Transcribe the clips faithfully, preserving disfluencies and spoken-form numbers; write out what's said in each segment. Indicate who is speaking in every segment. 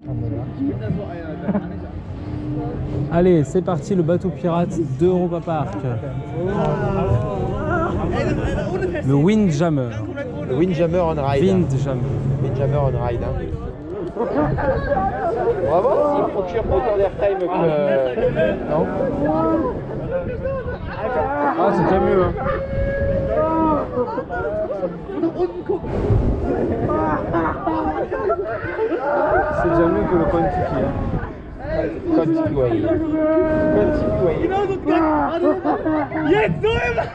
Speaker 1: Allez, c'est parti, le bateau pirate d'Europa Park. Le Windjammer.
Speaker 2: Le Windjammer on ride.
Speaker 1: Windjammer.
Speaker 2: Windjammer on ride. Hein. Bravo, il procure autant d'airtime que... Non.
Speaker 1: Ah, c'est déjà mieux. Hein. C'est déjà mieux que le Kon-Tiki. Hein.
Speaker 2: Kon-Tiki, oui. Kon-Tiki, oui.
Speaker 3: Jetzt nur immer!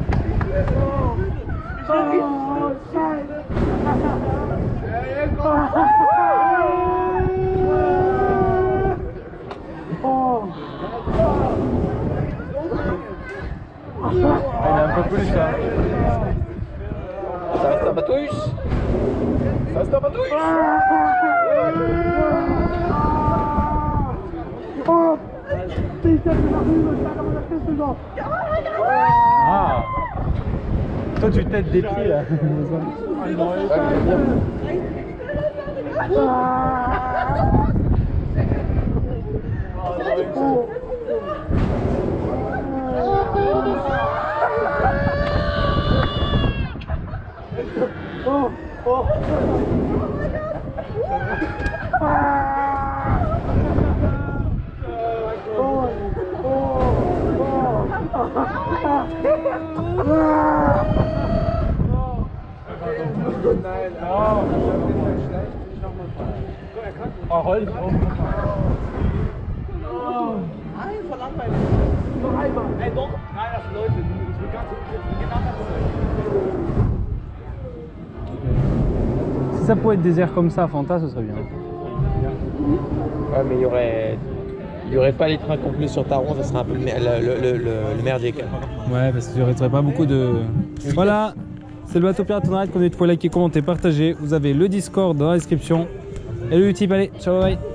Speaker 1: Il est un peu plus là.
Speaker 2: Ça reste un bateau russe. Ça reste un bateau russe.
Speaker 1: Ah. Toi tu t'aides des pieds là.
Speaker 3: Oh, oh.
Speaker 1: Oh, Holz.
Speaker 3: Einfach langweilig. Noch einmal. Ey, doch. Nein, das Leute. Ich will ganz genau das.
Speaker 1: Si ça pouvait être des airs comme ça, Fanta, ce serait bien.
Speaker 2: Ouais, mais il y aurait... Il n'y aurait pas les trains complets sur Taron, ça serait un peu le, le, le, le, le merdier.
Speaker 1: Ouais, parce qu'il n'y aurait pas beaucoup de... Voilà, c'est le bateau pirate on arrête. Comme vous pouvez liker, commenter, partager. Vous avez le Discord dans la description. Et le Utip, allez, ciao, bye.